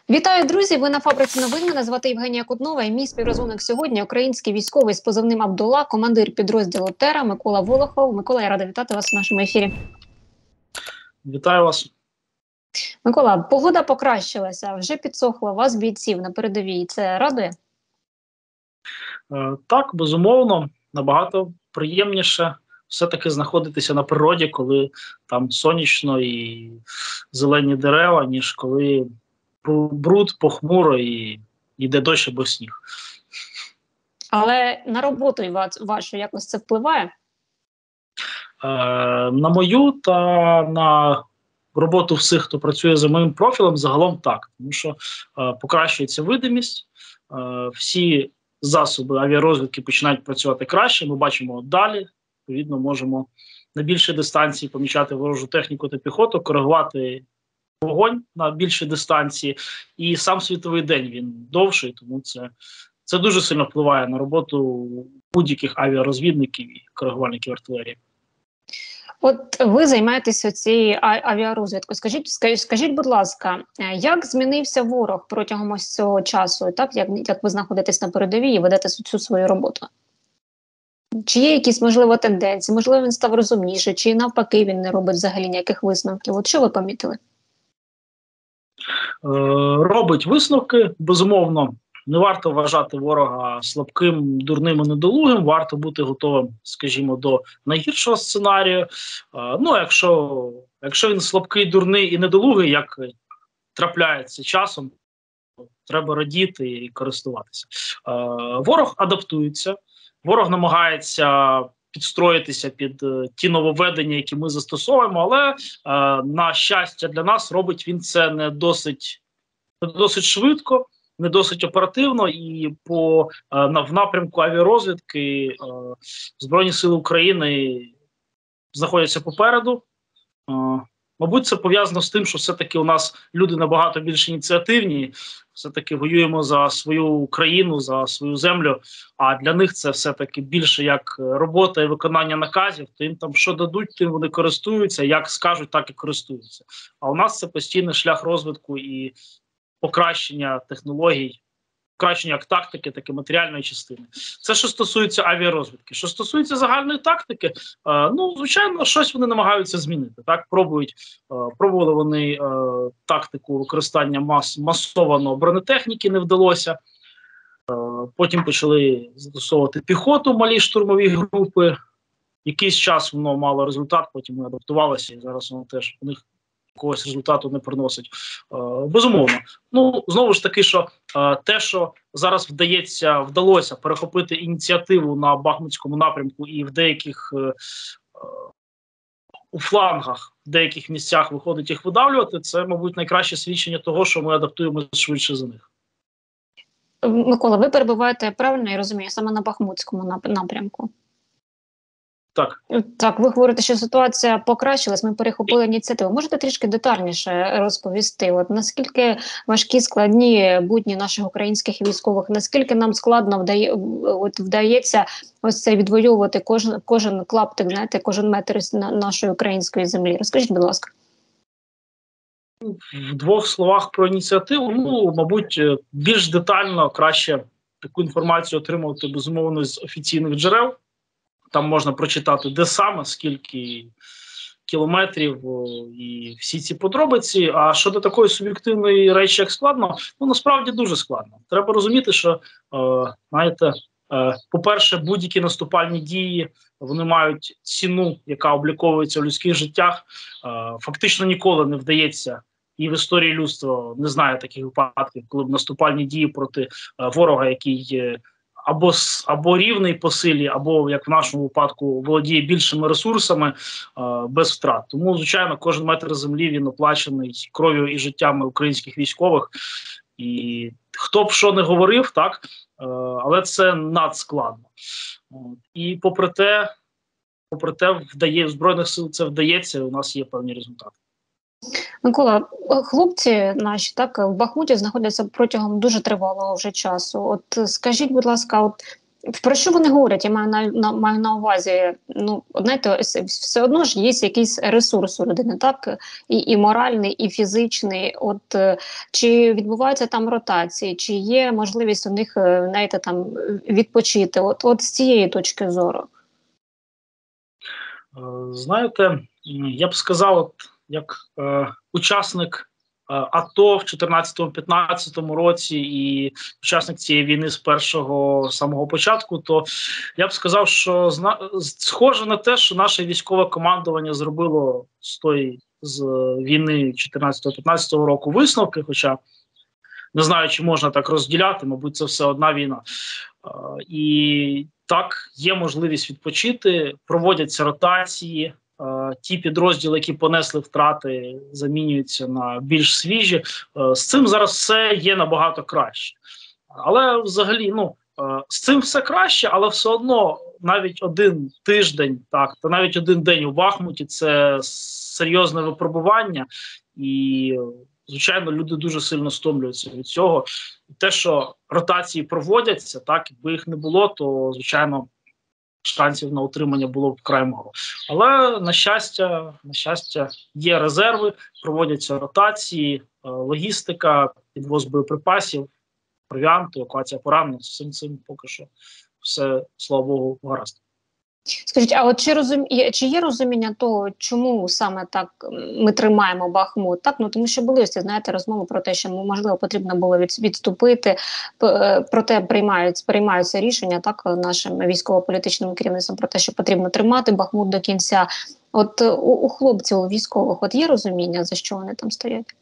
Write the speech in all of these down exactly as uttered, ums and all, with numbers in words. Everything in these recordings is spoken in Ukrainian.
Вітаю, друзі! Ви на фабриці новин. Мене звати Євгенія Кутнова і мій співрозмовник сьогодні – український військовий з позивним Абдулла, командир підрозділу «Тера» Микола Волохов. Микола, я рада вітати вас в нашому ефірі. Вітаю вас. Микола, погода покращилася, вже підсохло вас, бійців, на передовій. Це радує? Е, так, безумовно, набагато приємніше все-таки знаходитися на природі, коли там сонячно і зелені дерева, ніж коли бруд, похмуро і йде дощ або сніг. Але на роботу вашу якось це впливає? Е, на мою та на роботу всіх, хто працює за моїм профілем, загалом так. Тому що е, покращується видимість, е, всі засоби авіарозвідки починають працювати краще, ми бачимо далі, відповідно можемо на більшій дистанції помічати ворожу техніку та піхоту, коригувати вогонь на більшій дистанції, і сам світовий день він довший, тому це, це дуже сильно впливає на роботу будь-яких авіарозвідників і коригувальників артилерії. От ви займаєтеся цією авіарозвідкою. Скажіть, скажіть, скажіть, будь ласка, як змінився ворог протягом ось цього часу, так, як, як ви знаходитесь на передовій і ведете цю свою роботу? Чи є якісь, можливо, тенденції? Можливо, він став розумніше, чи навпаки він не робить взагалі ніяких висновків? От що ви помітили? Е, робить висновки, безумовно. Не варто вважати ворога слабким, дурним і недолугим, варто бути готовим, скажімо, до найгіршого сценарію. Е, ну, якщо, якщо він слабкий, дурний і недолугий, як трапляється часом, треба радіти і користуватися. Е, ворог адаптується, ворог намагається підстроїтися під е, ті нововведення, які ми застосовуємо, але, е, на щастя для нас, робить він це не досить, не досить швидко, не досить оперативно, і по е, на, в напрямку авіарозвідки е, Збройні Сили України знаходяться попереду. Е, мабуть, це пов'язано з тим, що все-таки у нас люди набагато більш ініціативні, все-таки воюємо за свою країну, за свою землю, а для них це все-таки більше як робота і виконання наказів, то їм там що дадуть, тим вони користуються, як скажуть, так і користуються. А у нас це постійний шлях розвитку і покращення технологій, покращення як тактики, так і матеріальної частини. Це що стосується авіарозвідки. Що стосується загальної тактики, е, ну, звичайно, щось вони намагаються змінити. Так, пробують, е, пробували вони е, тактику використання мас, масованої бронетехніки, не вдалося. Е, потім почали застосовувати піхоту, малі штурмові групи. Якийсь час воно мало результат, потім ми адаптувалися, і зараз воно теж у них якогось результату не приносить. Е, безумовно. Ну, знову ж таки, що е, те, що зараз вдається, вдалося перехопити ініціативу на Бахмутському напрямку і в деяких е, е, у флангах, в деяких місцях виходить їх видавлювати, це, мабуть, найкраще свідчення того, що ми адаптуємося швидше за них. Микола, ви перебуваєте, правильно я розумію, саме на Бахмутському напрямку? Так. Так, ви говорите, що ситуація покращилась, ми перехопили ініціативу. Можете трішки детальніше розповісти, от наскільки важкі, складні будні наших українських військових, наскільки нам складно вдає, от вдається ось це відвоювати кожен, кожен клаптик, знаєте, кожен метр нашої української землі? Розкажіть, будь ласка. В двох словах про ініціативу, ну, мабуть, більш детально, краще таку інформацію отримувати, безумовно, з офіційних джерел. Там можна прочитати, де саме, скільки кілометрів о, і всі ці подробиці. А щодо такої суб'єктивної речі, як складно, ну, насправді дуже складно. Треба розуміти, що, е, знаєте, е, по-перше, будь-які наступальні дії, вони мають ціну, яка обліковується в людських життях. Е, фактично ніколи не вдається, і в історії людства не знаю таких випадків, коли б наступальні дії проти е, ворога, який е, або або рівний по силі, або, як в нашому випадку, володіє більшими ресурсами, е, без втрат. Тому, звичайно, кожен метр землі він оплачений кров'ю і життями українських військових. І хто б що не говорив, так, е, але це надскладно. І попри те, попри те, вдає, в Збройних сил це вдається, у нас є певні результати. Микола, хлопці наші так в Бахмуті знаходяться протягом дуже тривалого вже часу. От скажіть, будь ласка, от Про що вони говорять? Я маю на, на маю на увазі. Ну, знаєте, все одно ж є якийсь ресурс у людини, так і, і моральний, і фізичний. От е, чи відбуваються там ротації, чи є можливість у них, е, знаєте, там відпочити? От, от з цієї точки зору. Е, Знаєте, я б сказав, от, як е, учасник АТО в чотирнадцятому-п'ятнадцятому році і учасник цієї війни з першого самого початку, то я б сказав, що зна... схоже на те, що наше військове командування зробило з тої з війни чотирнадцятого-п'ятнадцятого року висновки, хоча не знаю, чи можна так розділяти, мабуть, це все одна війна. І так, є можливість відпочити, проводяться ротації. Ті підрозділи, які понесли втрати, замінюються на більш свіжі. З цим зараз все є набагато краще. Але взагалі, ну, з цим все краще, але все одно навіть один тиждень, так, та навіть один день у Бахмуті – це серйозне випробування. І, звичайно, люди дуже сильно стомлюються від цього. І те, що ротації проводяться, так, якби їх не було, то, звичайно, шансів на утримання було б вкрай мало. Але, на щастя, на щастя, є резерви, проводяться ротації, логістика, підвоз боєприпасів, провіанту, евакуація поранених, з цим цим поки що все, слава Богу, гаразд. Скажіть, а от чи розум... чи є розуміння того, чому саме так ми тримаємо Бахмут? Так, ну тому що були ось, знаєте, розмови про те, що можливо потрібно було від... відступити, проте приймають приймаються рішення так нашим військово-політичним керівництвом про те, що потрібно тримати Бахмут до кінця. От у, у хлопців, у військових, от є розуміння, за що вони там стоять?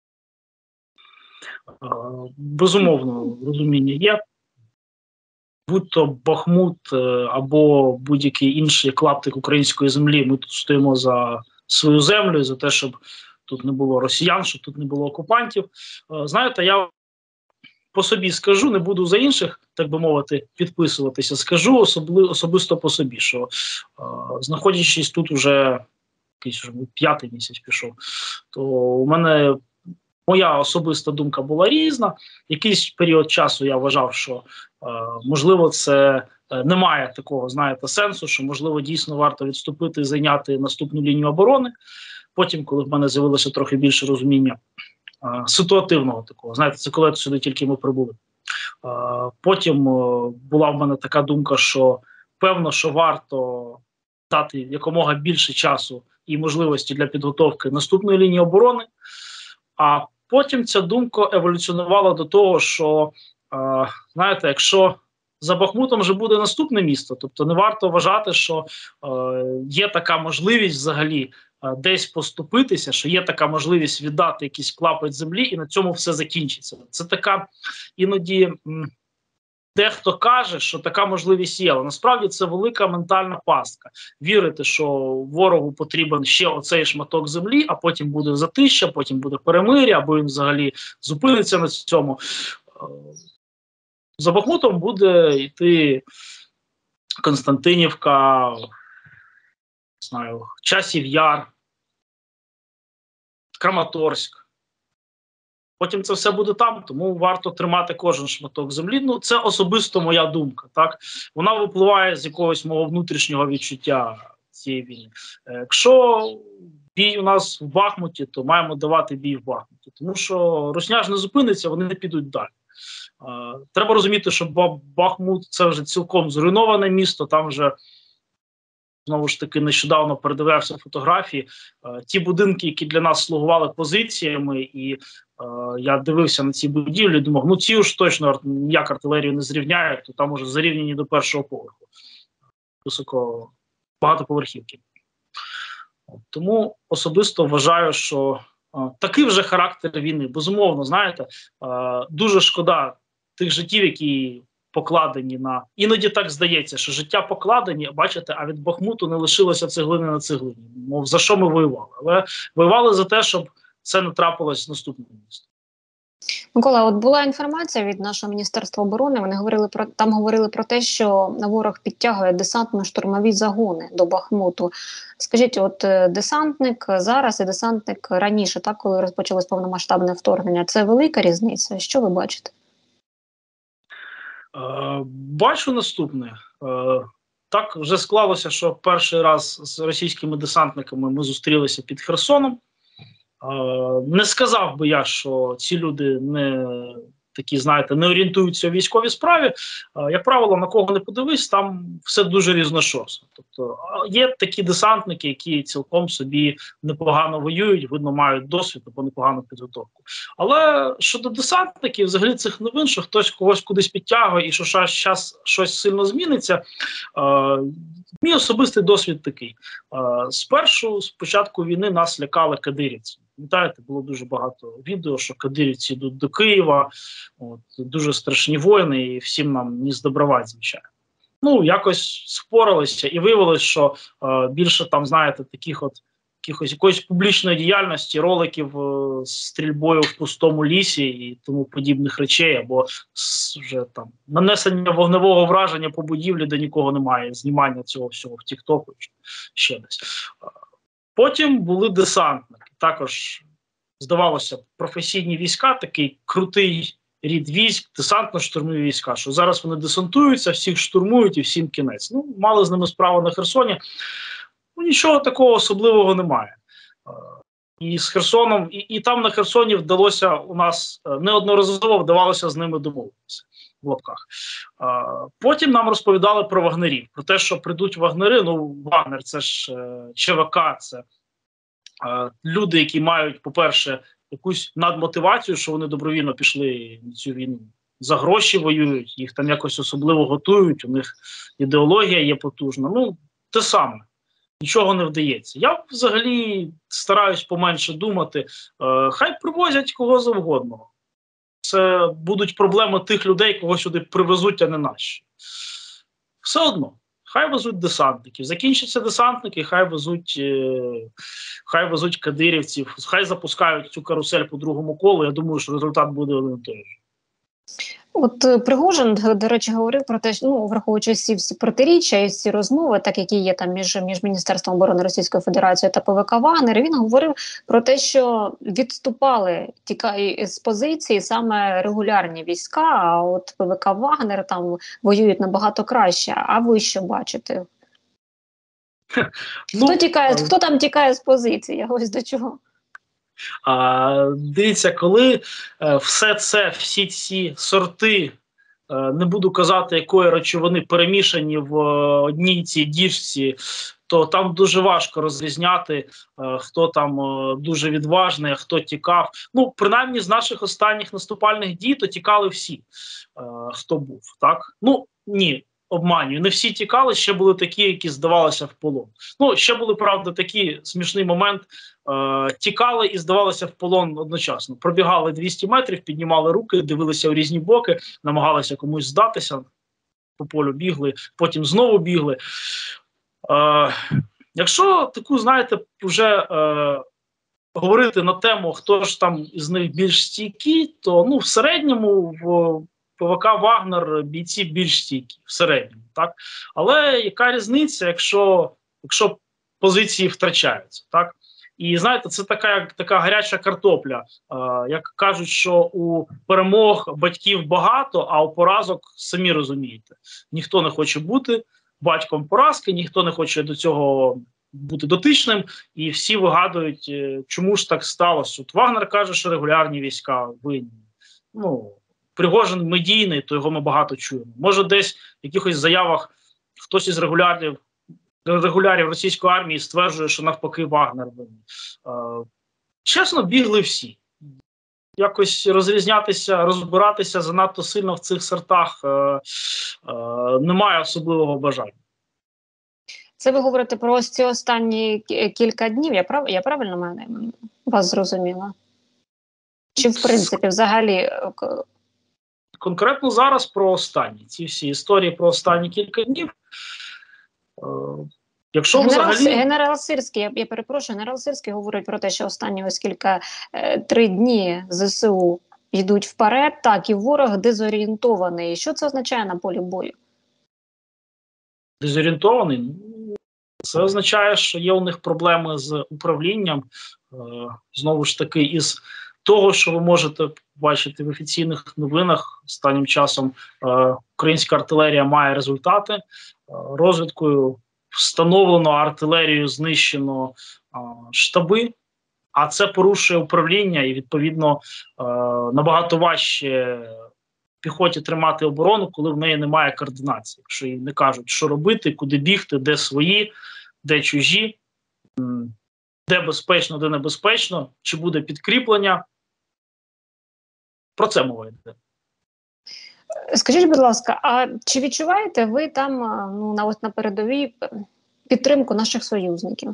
Безумовно, розуміння є. Будь-то Бахмут або будь-який інший клаптик української землі, ми тут стоїмо за свою землю, за те, щоб тут не було росіян, щоб тут не було окупантів. Знаєте, я по собі скажу, не буду за інших, так би мовити, підписуватися. Скажу особли, особисто по собі, що е, знаходячись тут уже якийсь вже п'ятий місяць пішов, то у мене моя особиста думка була різна. Якийсь період часу я вважав, що е, можливо це е, немає такого, знаєте, сенсу, що можливо дійсно варто відступити і зайняти наступну лінію оборони. Потім, коли в мене з'явилося трохи більше розуміння е, ситуативного такого, знаєте, це коли сюди тільки ми прибули. Е, потім е, була в мене така думка, що певно, що варто дати якомога більше часу і можливості для підготовки наступної лінії оборони. А потім ця думка еволюціонувала до того, що, е, знаєте, якщо за Бахмутом вже буде наступне місто, тобто не варто вважати, що е, є така можливість взагалі е, десь поступитися, що є така можливість віддати якийсь клапоть землі і на цьому все закінчиться. Це така іноді... М Дехто каже, що така можливість є, але насправді це велика ментальна пастка. Вірити, що ворогу потрібен ще оцей шматок землі, а потім буде затища, потім буде перемир'я, або він взагалі зупиниться на цьому. За Бахмутом буде йти Константинівка, не знаю, Часів Яр, Краматорськ. Потім це все буде там, тому варто тримати кожен шматок землі. Ну, це особисто моя думка, так? Вона випливає з якогось мого внутрішнього відчуття цієї війни. Якщо бій у нас в Бахмуті, то маємо давати бій в Бахмуті. Тому що Русня ж не зупиниться, вони не підуть далі. Треба розуміти, що Бахмут – це вже цілком зруйноване місто, там вже знову ж таки, нещодавно передивився фотографії. Е, ті будинки, які для нас слугували позиціями, і е, я дивився на ці будівлі, думав, ну ці ж точно ніяк артилерію не зрівняють, то там уже зарівняні до першого поверху. Високо, багатоповерхівки. Тому особисто вважаю, що е, такий вже характер війни. Безумовно, знаєте, е, дуже шкода тих життів, які покладені на... Іноді так здається, що життя покладені, бачите, а від Бахмуту не лишилося цеглини на цеглині. Мов, за що ми воювали? Але воювали за те, щоб це не трапилось в наступному місті. Микола, от була інформація від нашого Міністерства оборони, вони говорили про, там говорили про те, що ворог підтягує десантно-штурмові загони до Бахмуту. Скажіть, от десантник зараз і десантник раніше, так, коли розпочалось повномасштабне вторгнення, це велика різниця? Що ви бачите? Бачу наступне. Так вже склалося, що перший раз з російськими десантниками ми зустрілися під Херсоном. Не сказав би я, що ці люди не такі, знаєте, не орієнтуються у військовій справі. Як правило, на кого не подивись, там все дуже різношорстно. Тобто є такі десантники, які цілком собі непогано воюють, видно, мають досвід або непогану підготовку. Але щодо десантників, взагалі цих новин, що хтось когось кудись підтягує і що зараз щось сильно зміниться, мій особистий досвід такий. Спершу, з початку війни нас лякали кадирівці. Пам'ятаєте, було дуже багато відео, що кадирівці йдуть до Києва, от, дуже страшні воїни, і всім нам не здобровать, звичайно. Ну, якось споралися, і виявилось, що е, більше там, знаєте, таких от якихось, якоїсь публічної діяльності, роликів е, з стрільбою в пустому лісі і тому подібних речей, або з, вже там нанесення вогневого враження по будівлі, де нікого немає, знімання цього всього в Тік-Току, ще десь. Потім були десантники. Також, здавалося, професійні війська, такий крутий рід військ, десантно-штурмові війська, що зараз вони десантуються, всіх штурмують і всім кінець. Ну, мали з ними справу на Херсоні. Ну, нічого такого особливого немає. І з Херсоном, і, і там на Херсоні вдалося у нас, неодноразово вдавалося з ними домовитися. В лапках. А, потім нам розповідали про вагнерів, про те, що прийдуть вагнери. Ну, Вагнер – це ж е, ЧВК, це е, люди, які мають, по-перше, якусь надмотивацію, що вони добровільно пішли на цю війну. За гроші воюють, їх там якось особливо готують, у них ідеологія є потужна. Ну, те саме. Нічого не вдається. Я взагалі стараюсь поменше думати. Е, хай привозять кого завгодно. Це будуть проблеми тих людей, кого сюди привезуть, а не наші. Все одно. Хай везуть десантників. Закінчаться десантники, хай везуть, е, хай везуть кадирівців, хай запускають цю карусель по другому колу. Я думаю, що результат буде один і той же. От Пригожин, до речі, говорив про те, що, ну, враховуючи всі всі протиріччя і всі розмови, так які є там між, між Міністерством оборони Російської Федерації та ПВК Вагнер, він говорив про те, що відступали тікає з позиції саме регулярні війська, а от ПВК Вагнер там воюють набагато краще. А ви що бачите? Хто ну, тікає, хто там тікає з позиції? Ось до чого? А, дивіться, коли е, все це, всі ці сорти, е, не буду казати, якої речовини перемішані в е, одній цій діжці, то там дуже важко розрізняти, е, хто там е, дуже відважний, а хто тікав. Ну, принаймні, з наших останніх наступальних дій, то тікали всі, е, хто був, так? Ну, ні. Обманюю, не всі тікали, ще були такі, які здавалися в полон. Ну, ще були, правда, такий смішний момент. Е, тікали і здавалися в полон одночасно. Пробігали двісті метрів, піднімали руки, дивилися в різні боки, намагалися комусь здатися, по полю бігли, потім знову бігли. Е, якщо таку, знаєте, вже е, говорити на тему, хто ж там із них більш стійкий, то, ну, в середньому в ПВК Вагнер бійці більш стійкі, в середньому, так? Але яка різниця, якщо, якщо позиції втрачаються, так? І, знаєте, це така, така гаряча картопля. Е, як кажуть, що у перемог батьків багато, а у поразок, самі розумієте, ніхто не хоче бути батьком поразки, ніхто не хоче до цього бути дотичним, і всі вигадують, чому ж так сталося. От Вагнер каже, що регулярні війська винні. Ну, Пригожин медійний, то його ми багато чуємо. Може, десь в якихось заявах хтось із регулярів, регулярів російської армії стверджує, що навпаки Вагнер винний. Е, чесно, бігли всі. Якось розрізнятися, розбиратися занадто сильно в цих сортах е, е, немає особливого бажання. Це ви говорите про ось ці останні кілька днів, я, прав... я правильно мене вас зрозуміла? Чи в принципі взагалі... Конкретно зараз про останні. Ці всі історії про останні кілька днів. Е, якщо генерал, взагалі... генерал Сирський, я, я перепрошую, генерал Сирський говорить про те, що останні ось кілька, е, три дні ЗСУ йдуть вперед, так, і ворог дезорієнтований. Що це означає на полі бою? Дезорієнтований? Це означає, що є у них проблеми з управлінням, е, знову ж таки, із того, що ви можете бачити в офіційних новинах, останнім часом е, українська артилерія має результати. Е, розвідкою встановлено артилерію, знищено е, штаби, а це порушує управління і, відповідно, е, набагато важче піхоті тримати оборону, коли в неї немає координації. Якщо їй не кажуть, що робити, куди бігти, де свої, де чужі, де безпечно, де небезпечно, чи буде підкріплення. Про це мова йде. Скажіть, будь ласка, а чи відчуваєте ви там, ну, на, ось на передовій підтримку наших союзників?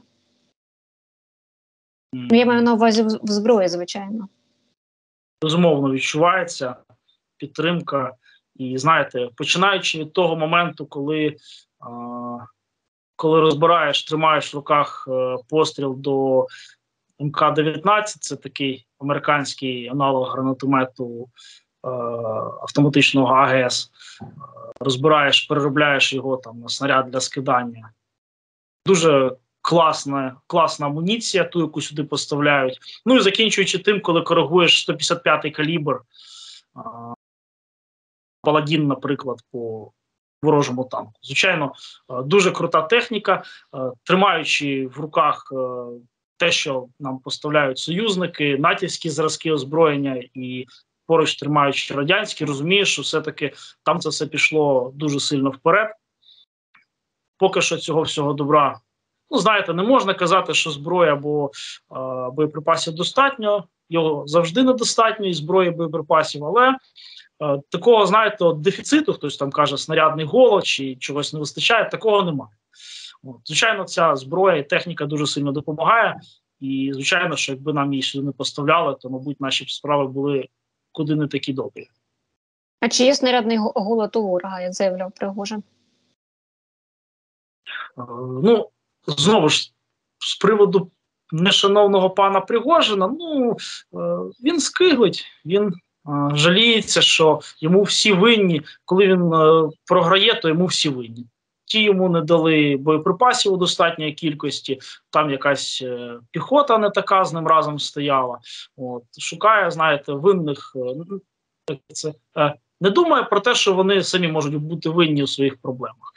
Mm. Я маю на увазі в, в зброї, звичайно. Безумовно, відчувається підтримка. І, знаєте, починаючи від того моменту, коли, а, коли розбираєш, тримаєш в руках а, постріл до ем ка дев'ятнадцять, це такий американський аналог гранатомету а, автоматичного а ге ес, а, розбираєш, переробляєш його там на снаряд для скидання. Дуже класна, класна амуніція, ту, яку сюди поставляють. Ну і закінчуючи тим, коли коригуєш сто п'ятдесят п'ятий калібр, а, Паладін, наприклад, по ворожому танку. Звичайно, дуже крута техніка, тримаючи в руках те, що нам поставляють союзники, натівські зразки озброєння і поруч тримаючи радянські, розумієш, що все-таки там це все пішло дуже сильно вперед. Поки що цього всього добра, ну, знаєте, не можна казати, що зброї або е, боєприпасів достатньо, його завжди недостатньо, і зброї, і боєприпасів, але е, такого, знаєте, от дефіциту, хтось там каже, снарядний голод чи чогось не вистачає, такого немає. От, звичайно, ця зброя і техніка дуже сильно допомагає, і, звичайно, що якби нам її сюди не поставляли, то, мабуть, наші справи були куди не такі добрі. А чи є снарядний голод у ворога, як заявляв Пригожин? Е, ну, знову ж, з приводу нешановного пана Пригожина, ну, е, він скиглить, він е, жаліється, що йому всі винні. Коли він е, програє, то йому всі винні. Ті йому не дали боєприпасів у достатньої кількості, там якась е, піхота не така з ним разом стояла. От, шукає, знаєте, винних, е, це, е, не думає про те, що вони самі можуть бути винні у своїх проблемах.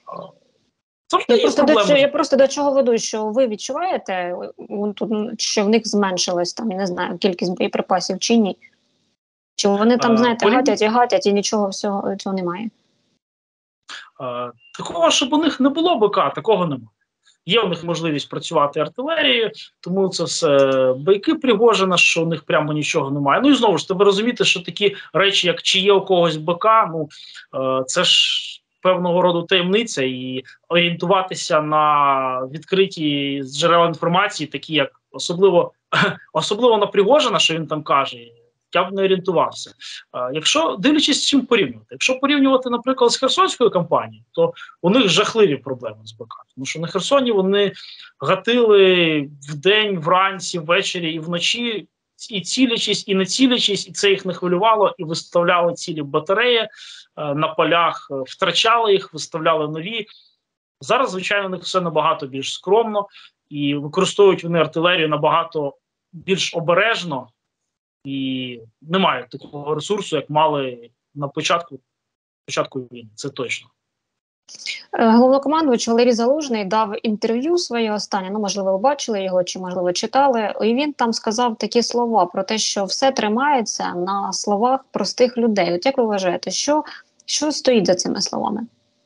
Я просто, до, я просто до чого веду, що ви відчуваєте, що в них зменшилась там, не знаю, кількість боєприпасів чи ні? Чи вони там, знаєте, а, гатять і гатять і нічого всього цього немає? А, такого, щоб у них не було БК, такого немає. Є у них можливість працювати артилерією, тому це все байки Пригожина, що у них прямо нічого немає. Ну і знову ж, тебе розуміти, що такі речі, як чи є у когось БК, ну це ж певного роду таємниця, і орієнтуватися на відкриті джерела інформації, такі як особливо, особливо на Пригожина, що він там каже, я б не орієнтувався. А, якщо, дивлячись, з чим порівнювати. Якщо порівнювати, наприклад, з Херсонською кампанією, то у них жахливі проблеми з БК. Тому що на Херсоні вони гатили вдень, вранці, ввечері і вночі, і цілячись, і не цілячись, і це їх не хвилювало, і виставляли цілі батареї е, на полях, е, втрачали їх, виставляли нові. Зараз, звичайно, у них все набагато більш скромно, і використовують вони артилерію набагато більш обережно, і немає такого ресурсу, як мали на початку, початку війни, це точно. Головнокомандувач Валерій Залужний дав інтерв'ю своє останнє, ну, можливо, ви бачили його, чи, можливо, читали, і він там сказав такі слова про те, що все тримається на словах простих людей. От як ви вважаєте, що, що стоїть за цими словами?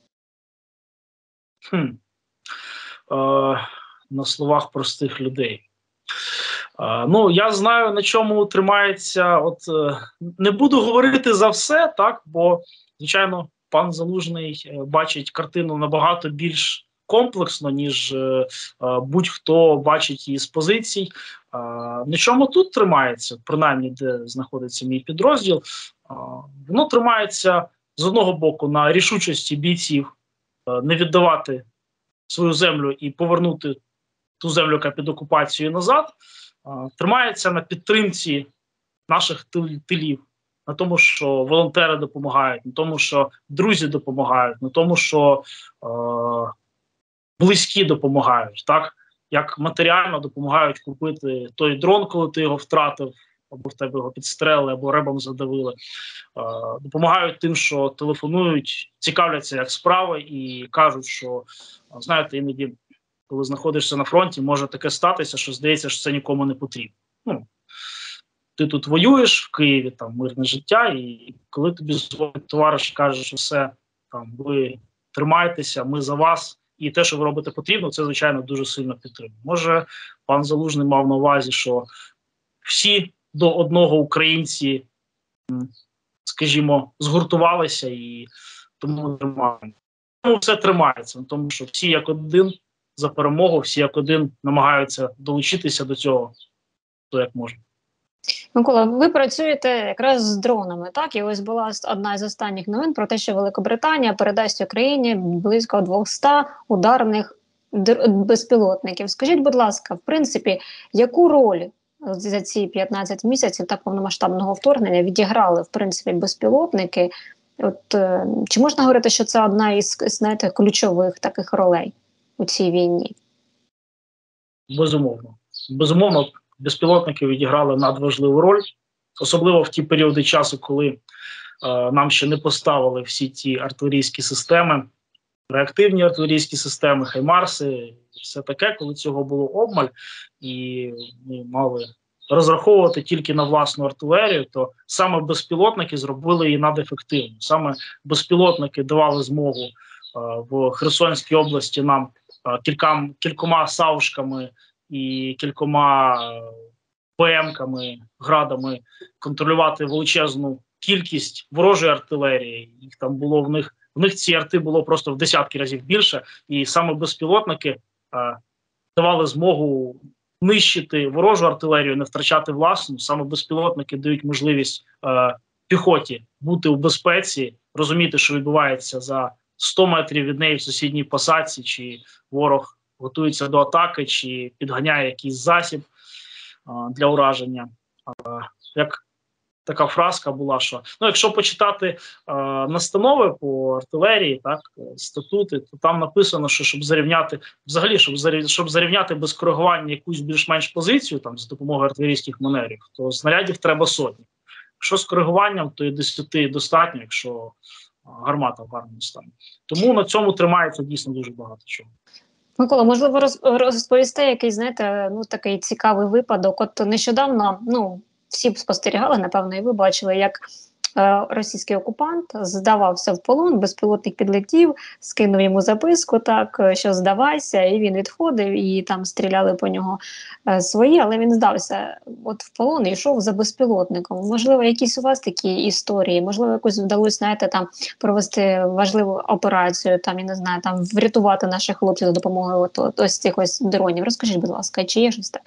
Хм. Е, на словах простих людей. Uh, ну, я знаю, на чому тримається, от, uh, не буду говорити за все, так, бо, звичайно, пан Залужний uh, бачить картину набагато більш комплексно, ніж uh, uh, будь-хто бачить її з позицій. Uh, на чому тут тримається, принаймні, де знаходиться мій підрозділ, uh, воно тримається, з одного боку, на рішучості бійців uh, не віддавати свою землю і повернути ту землю, яка під окупацією, назад. Тримається на підтримці наших тилів, на тому, що волонтери допомагають, на тому, що друзі допомагають, на тому, що е, близькі допомагають, так? Як матеріально допомагають купити той дрон, коли ти його втратив, або в тебе його підстрелили, або ребом задавили. Допомагають тим, що телефонують, цікавляться, як справи, і кажуть, що, знаєте, іноді, коли знаходишся на фронті, може таке статися, що здається, що це нікому не потрібно. Ну, ти тут воюєш в Києві, там мирне життя, і коли тобі товариш каже, що все, там, ви тримайтеся, ми за вас, і те, що ви робите потрібно, це, звичайно, дуже сильно підтримує. Може, пан Залужний мав на увазі, що всі до одного українці, скажімо, згуртувалися і тому тримаємо. Тому все тримається, тому що всі як один за перемогу, всі як один намагаються долучитися до цього, то як можна. Микола, ви працюєте якраз з дронами, так? І ось була одна з останніх новин про те, що Великобританія передасть Україні близько двохсот ударних безпілотників. Скажіть, будь ласка, в принципі, яку роль за ці п'ятнадцять місяців так повномасштабного вторгнення відіграли, в принципі, безпілотники? От, е, чи можна говорити, що це одна із, знаєте, ключових таких ролей у цій війні? Безумовно. Безумовно, безпілотники відіграли надважливу роль, особливо в ті періоди часу, коли е, нам ще не поставили всі ті артилерійські системи, реактивні артилерійські системи, хаймарси, все таке, коли цього було обмаль, і ми мали розраховувати тільки на власну артилерію, то саме безпілотники зробили її надефективно. Саме безпілотники давали змогу е, в Херсонській області нам е, кілька, кількома саушками і кількома ПМ-ками, градами контролювати величезну кількість ворожої артилерії. Їх там було в них, в них ці арти було просто в десятки разів більше, і саме безпілотники е, давали змогу нищити ворожу артилерію, не втрачати власну. Саме безпілотники дають можливість е, піхоті бути у безпеці, розуміти, що відбувається за сто метрів від неї в сусідній посадці, чи ворог готується до атаки, чи підганяє якийсь засіб а, для ураження. А, як така фразка була, що ну, якщо почитати а, настанови по артилерії, так, статути, то там написано, що щоб зарівняти, взагалі, щоб зарівняти, щоб зарівняти без коригування якусь більш-менш позицію там, за допомогою артилерійських маневрів, то снарядів треба сотні. Якщо з коригуванням, то і десяти достатньо, якщо гармата в гарному стані. Тому на цьому тримається дійсно дуже багато чого. Микола, можливо, роз, розповісти якийсь, знаєте, ну такий цікавий випадок. От нещодавно, ну, всі спостерігали, напевно, і ви бачили, як е, російський окупант здавався в полон, безпілотник підлетів, скинув йому записку, так, що здавайся, і він відходив, і там стріляли по нього е, свої, але він здався от в полон і йшов за безпілотником. Можливо, якісь у вас такі історії, можливо, якось вдалося, знаєте, там провести важливу операцію, там, я не знаю, там врятувати наших хлопців за допомогою от, от, ось цих ось дронів. Розкажіть, будь ласка, чи є щось таке?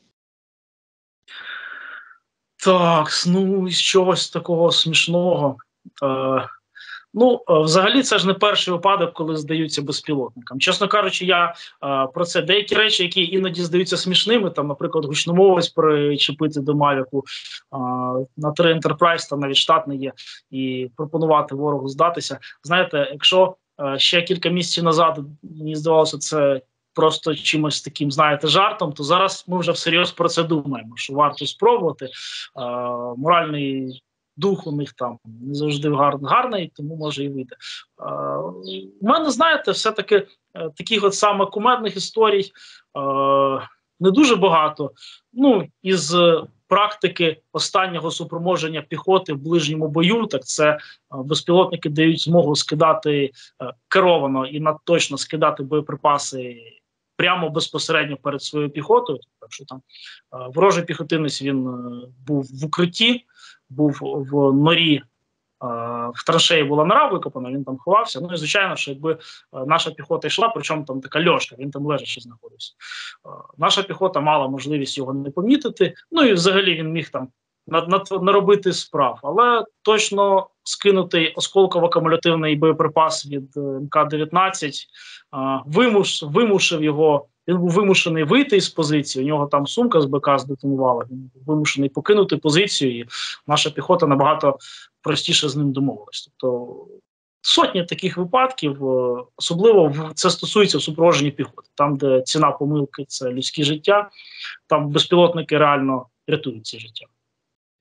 Так, ну, з чогось такого смішного. Е, ну, взагалі, це ж не перший випадок, коли здаються безпілотникам. Чесно кажучи, я е, про це деякі речі, які іноді здаються смішними, там, наприклад, гучномовець причепити до Мавіку, е, на три Enterprise, там навіть штатний є, і пропонувати ворогу здатися. Знаєте, якщо е, ще кілька місяців назад, мені здавалося, це просто чимось таким, знаєте, жартом, то зараз ми вже всерйоз про це думаємо, що варто спробувати. Е, моральний дух у них там не завжди гар, гарний, тому може і вийде. Е, у мене, знаєте, все-таки е, таких от саме кумедних історій е, не дуже багато. Ну, із практики останнього супроможення піхоти в ближньому бою, так це е, безпілотники дають змогу скидати е, керовано і надточно скидати боєприпаси прямо безпосередньо перед своєю піхотою. Так що там е, ворожий піхотинець, він е, був в укритті, був в норі, е, в траншеї була нора викопана, він там ховався. Ну і звичайно, що якби е, наша піхота йшла, причому там така льошка, він там лежачи знаходився. Е, наша піхота мала можливість його не помітити, ну і взагалі він міг там наробити справ, але точно скинутий осколково-акумулятивний боєприпас від М К дев'ятнадцять вимуш, вимушив його, він був вимушений вийти із позиції, у нього там сумка з Б К здетонувала, він був вимушений покинути позицію, і наша піхота набагато простіше з ним домовилась. Тобто сотні таких випадків, особливо це стосується в супроводженні піхоти, там, де ціна помилки – це людське життя, там безпілотники реально рятують це життя.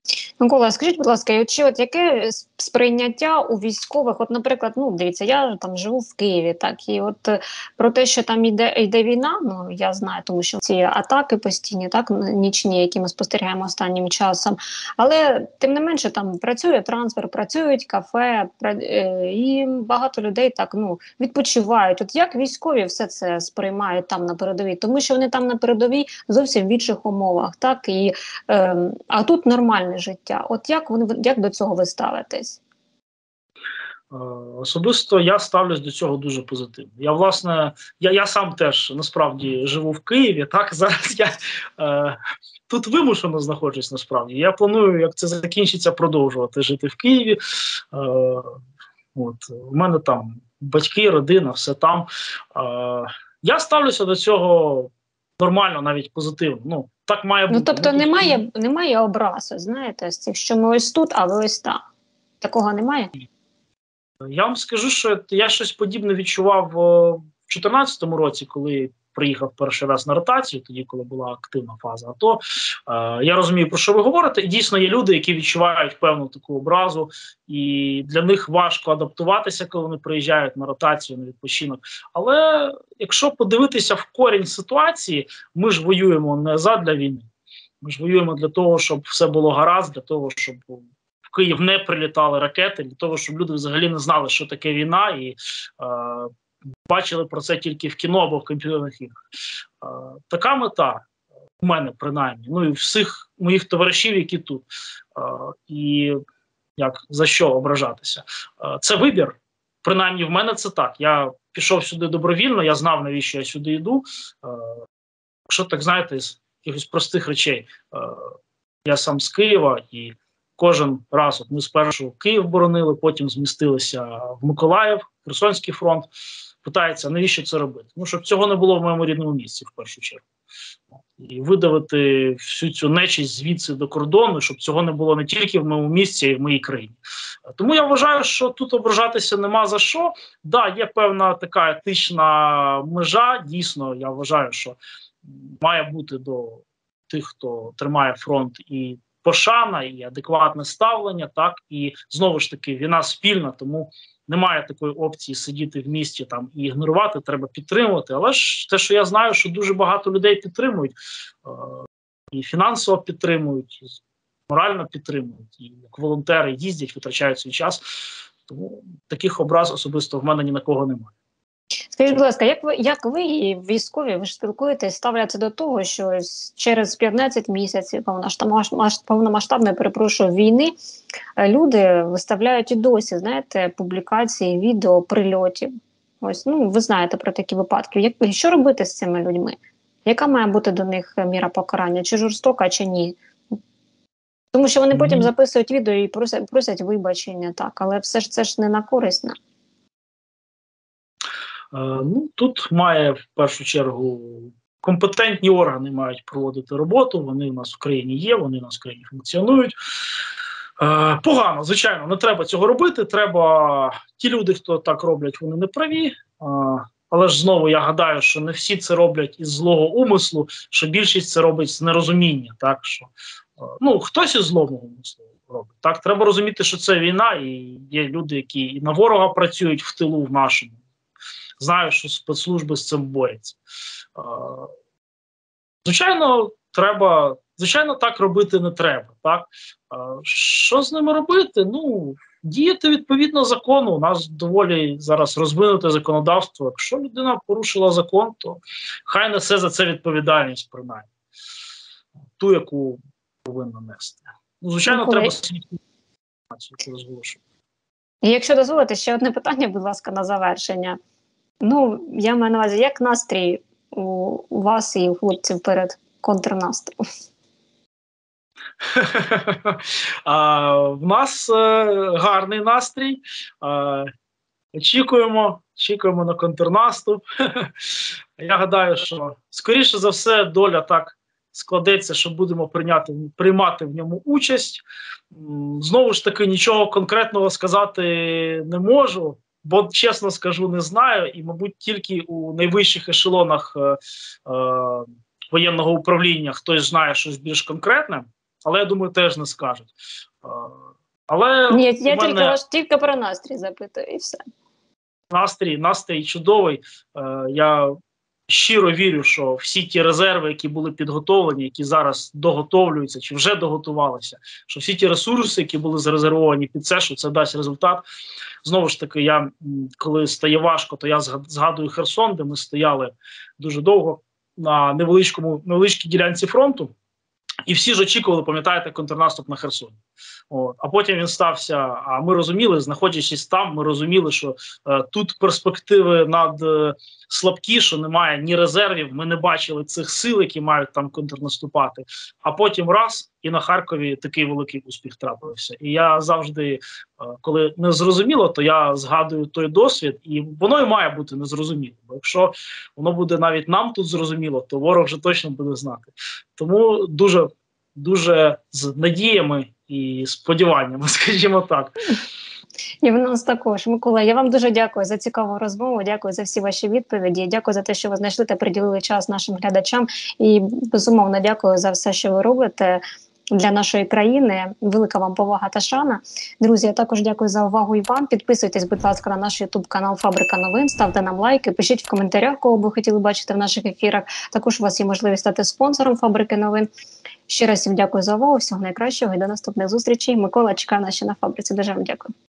Микола, скажіть, будь ласка, чи от яке сприйняття у військових? От, наприклад, ну дивіться, я там живу в Києві, так і от е, про те, що там йде йде війна, ну я знаю, тому що ці атаки постійні, так нічні, які ми спостерігаємо останнім часом. Але тим не менше там працює транспорт, працюють кафе, пра, е, і багато людей так ну відпочивають. От як військові все це сприймають там на передовій, тому що вони там на передовій зовсім в інших умовах, так і е, а тут нормальне життя. От як вони як до цього ви ставитесь? Особисто я ставлюсь до цього дуже позитивно. Я, власне, я я сам теж насправді живу в Києві. Так, зараз я е, тут вимушено знаходжусь. Насправді я планую, як це закінчиться, продовжувати жити в Києві. Е, от у мене там батьки, родина, все там. Е, я ставлюся до цього нормально, навіть позитивно. Ну так має бути. Ну тобто ну, немає, немає образу, знаєте, з цих, що ми ось тут, а ви ось там. Такого немає? Я вам скажу, що я щось подібне відчував в дві тисячі чотирнадцятому році, коли приїхав перший раз на ротацію, тоді, коли була активна фаза АТО. Е, я розумію, про що ви говорите. І дійсно є люди, які відчувають певну таку образу, і для них важко адаптуватися, коли вони приїжджають на ротацію, на відпочинок. Але якщо подивитися в корінь ситуації, ми ж воюємо не задля війни. Ми ж воюємо для того, щоб все було гаразд, для того, щоб в Київ не прилітали ракети, для того, щоб люди взагалі не знали, що таке війна, і е, бачили про це тільки в кіно або в комп'ютерних іграх. Е, така мета у мене, принаймні, ну і всіх моїх товаришів, які тут. Е, і як, за що ображатися? Е, це вибір. Принаймні в мене це так. Я пішов сюди добровільно, я знав, навіщо я сюди йду. Е, якщо так, знаєте, з якихось простих речей. Е, я сам з Києва, і кожен раз, от ми спершу Київ боронили, потім змістилися в Миколаїв, Херсонський фронт. Питається, навіщо це робити? Ну, щоб цього не було в моєму рідному місці, в першу чергу. І видавити всю цю нечисть звідси до кордону, щоб цього не було не тільки в моєму місці, а й в моїй країні. Тому я вважаю, що тут ображатися нема за що. Так, да, є певна така етична межа, дійсно, я вважаю, що має бути до тих, хто тримає фронт, і пошана, і адекватне ставлення, так, і знову ж таки війна спільна, тому немає такої опції сидіти в місті там і ігнорувати, треба підтримувати. Але ж те, що я знаю, що дуже багато людей підтримують, е і фінансово підтримують, і морально підтримують, і як волонтери їздять, витрачають свій час. Тому таких образ особисто в мене ні на кого немає. Скажіть, будь ласка, як ви, як ви і військові, ви ж спілкуєтесь, ставляться до того, що через п'ятнадцять місяців повномасштабної, перепрошую, війни люди виставляють і досі, знаєте, публікації, відео прильотів. Ось, ну, ви знаєте про такі випадки. Як, що робити з цими людьми? Яка має бути до них міра покарання? Чи жорстока, чи ні? Тому що вони mm-hmm. потім записують відео і просять, просять вибачення, так, але все ж це ж не на користь. Ну, тут має в першу чергу компетентні органи мають проводити роботу, вони у нас в країні є, вони у нас в країні функціонують. Е, погано, звичайно, не треба цього робити, треба, ті люди, хто так роблять, вони не праві, е, але ж знову я гадаю, що не всі це роблять із злого умислу, що більшість це робить з нерозуміння, так, що, е, ну, хтось із злого умислу робить, так, треба розуміти, що це війна, і є люди, які і на ворога працюють в тилу в нашому. Знаю, що спецслужби з цим борються. Звичайно, треба, звичайно, так робити не треба. Так? Що з ними робити? Ну, діяти відповідно закону. У нас доволі зараз розвинуте законодавство. Якщо людина порушила закон, то хай несе за це відповідальність, принаймні. Ту, яку повинна нести. Ну, звичайно, ну, треба слідкувати, розголошувати. І якщо дозволите, ще одне питання, будь ласка, на завершення. Ну, я маю на увазі, як настрій у, у вас і у хлопців перед контрнаступом? а, в нас е, гарний настрій. Е, очікуємо, очікуємо на контрнаступ. Я гадаю, що скоріше за все доля так складеться, що будемо прийняти, приймати в ньому участь. Знову ж таки, нічого конкретного сказати не можу. Бо, чесно скажу, не знаю, і, мабуть, тільки у найвищих ешелонах е, е, воєнного управління хтось знає щось більш конкретне. але я думаю, теж не скажуть. Але Ні, я у мене... тільки ваш тільки про настрій запитую, і все. Настрій, настрій чудовий. Я щиро вірю, що всі ті резерви, які були підготовлені, які зараз доготовлюються чи вже доготувалися, що всі ті ресурси, які були зарезервовані під це, що це дасть результат. Знову ж таки, я, коли стає важко, то я згадую Херсон, де ми стояли дуже довго на невеличкому, невеличкій ділянці фронту. І всі ж очікували, пам'ятаєте, контрнаступ на Херсон. От. А потім він стався, а ми розуміли, знаходячись там, ми розуміли, що е, тут перспективи над е, слабкі, що немає ні резервів, ми не бачили цих сил, які мають там контрнаступати. А потім раз, і на Харкові такий великий успіх трапився. І я завжди, е, коли не зрозуміло, то я згадую той досвід, і воно і має бути незрозуміло. Бо якщо воно буде навіть нам тут зрозуміло, то ворог вже точно буде знати. Тому дуже, дуже з надіями і сподіваннями, скажімо так. І в нас також. Микола, я вам дуже дякую за цікаву розмову, дякую за всі ваші відповіді, дякую за те, що ви знайшли та приділили час нашим глядачам, і, безумовно, дякую за все, що ви робите для нашої країни. Велика вам повага та шана. Друзі, я також дякую за увагу і вам. Підписуйтесь, будь ласка, на наш ютуб-канал «Фабрика новин», ставте нам лайки, пишіть в коментарях, кого ви хотіли бачити в наших ефірах. Також у вас є можливість стати спонсором «Фабрики новин». Ще раз всім дякую за увагу, всього найкращого і до наступних зустрічей. Микола чекає нас ще на фабриці. Дуже вам дякую.